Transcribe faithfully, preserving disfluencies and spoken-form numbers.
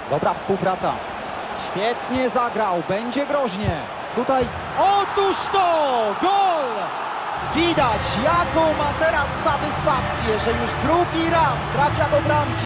Dobra współpraca. Świetnie zagrał, będzie groźnie. Tutaj, otóż to! Gol! Widać, jaką ma teraz satysfakcję, że już drugi raz trafia do bramki.